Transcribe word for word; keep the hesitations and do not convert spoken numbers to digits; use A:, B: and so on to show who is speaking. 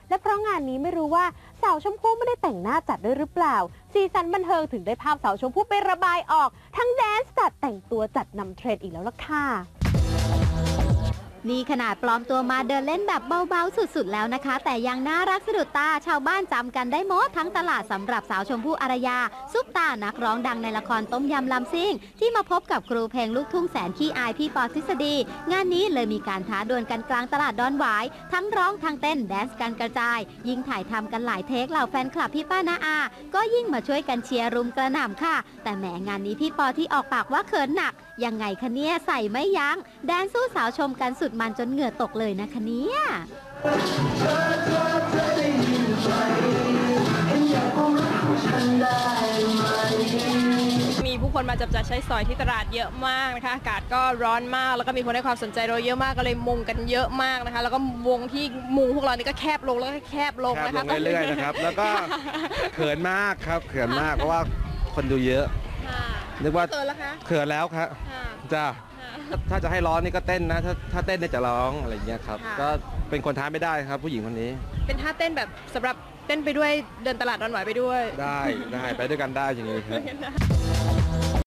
A: และเพราะงานนี้ไม่รู้ว่าสาวชมพู่ไม่ได้แต่งหน้าจัดด้วยหรือเปล่าซีซันบันเทิงถึงได้ภาพสาวชมพู่ไประบายออกทั้งแดนซ์จัดแต่งตัวจัดนำเทรนด์อีกแล้วล่ะค่ะ
B: นี่ขนาดปลอมตัวมาเดินเล่นแบบเบาๆสุดๆแล้วนะคะแต่ยังน่ารักสะดุดตาชาวบ้านจำกันได้หมดทั้งตลาดสำหรับสาวชมพู่อารยาซุปตานักร้องดังในละครต้มยำลำซิ่งที่มาพบกับครูเพลงลูกทุ่งแสนขี้อายพี่ปอทฤษฎีงานนี้เลยมีการท้าดวลกันกลางตลาดดอนหวายทั้งร้องทั้งเต้นแดนซ์กันกระจายยิ่งถ่ายทำกันหลายเทคเหล่าแฟนคลับพี่ป้านาอาก็ยิ่งมาช่วยกันเชียร์รุมกระหน่ำค่ะแต่แหมงานนี้พี่ปอที่ออกปากว่าเขินหนักยังไงคะเนี่ยใส่ไม่ยั้งแดนสู้สาวชมกันสุดมันจนเหงื่อตกเลยนะคะเนี่ย
C: มีผู้คนมาจับจ่ายใช้สอยที่ตลาดเยอะมากนะคะอากาศก็ร้อนมากแล้วก็มีคนให้ความสนใจเราเยอะมากก็เลยมุงกันเยอะมากนะคะแล้วก็วงที่มุงพวกเรานี่ก็แคบลงแล้วก็แคบลงนะคะ
D: แคบลงเรื่อยๆนะครับแล้วก็เขินมากครับเขินมากเพราะว่าคนดูเยอะนึกว่าเขินแล้วคะเขินแล้วครับจ้าถ้าจะให้ร้องนี่ก็เต้นนะถ้าถ้าเต้นเนี่ยจะร้องอะไรอย่างเงี้ยครับก็เป็นคนท้าไม่ได้ครับผู้หญิงคนนี้เป็น
C: ท่าเต้นแบบสำหรับเต้นไปด้วยเดินตลาดดอนหวายไปด้วย
D: ได้ได้ไปด้วยกันได้อย่างนี้ครับ